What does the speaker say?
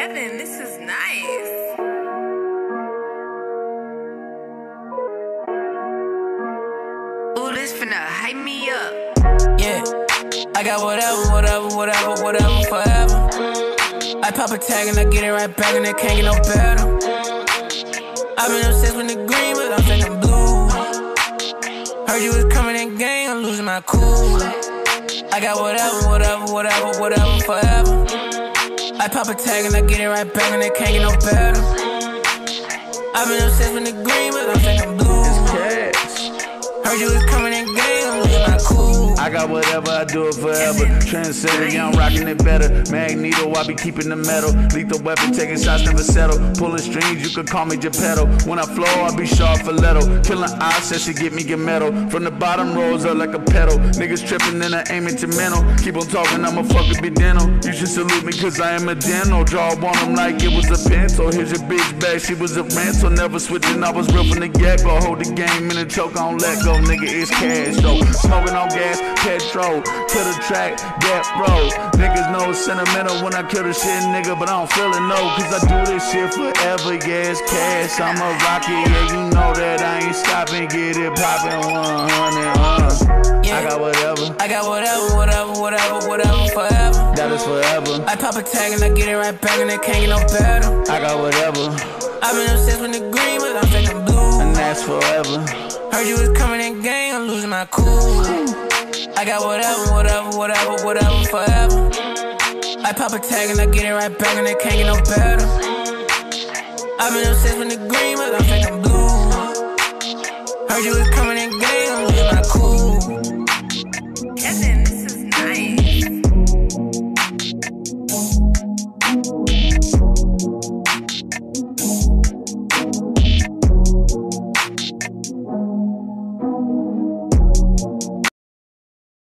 Kevin, this is nice. Ooh, this finna hype me up. Yeah, I got whatever, forever. I pop a tag and I get it right back and it can't get no better. I've been obsessed with the green, but I'm thinking blue. Heard you was coming in gang, I'm losing my cool. I got whatever, forever. I pop a tag and I get it right back and it can't get no better. I've been obsessed with the green, but I'm thinking blue. Heard you was coming in gang, I'm losing my cool. I got whatever, I do it forever. Trendsetter, yeah, I'm rocking it better. Magneto, I be keeping the metal. Lethal weapon, taking shots, never settle. Pulling strings, you could call me Geppetto. When I flow, I be sharp for Leto. Killing eyes, said she get me get metal. From the bottom, rolls up like a pedal. Niggas tripping, then I aim into mental. Keep on talking, I'ma fucking be dental. You should salute me, cause I am a dental. Draw on them like it was a pencil. Here's your bitch back, she was a rental. Never switching, I was real from the get-go. Hold the game in a choke, I don't let go. Nigga, it's cash, though. Smoking on gas, petrol. To the track, get roll. Niggas know it's sentimental when I kill the shit, nigga, but I don't feel it, no. Cause I do this shit forever, yeah, it's cash. I'm a rocket, yeah, you know that I ain't stopping. Get it poppin' 100, Yeah. I got whatever. I got whatever, forever. That is forever. I pop a tag and I get it right back and it can't get no better. I got whatever. I've been obsessed with the green, but I'm thinking blue. And that's forever. Heard you was coming in gang, I'm losing my cool. I got whatever, forever. I pop a tag and I get it right back and it can't get no better. I've been obsessed with the green, but I'm thinking blue. Heard you was coming in gang, I'm losing my cool. Kevin,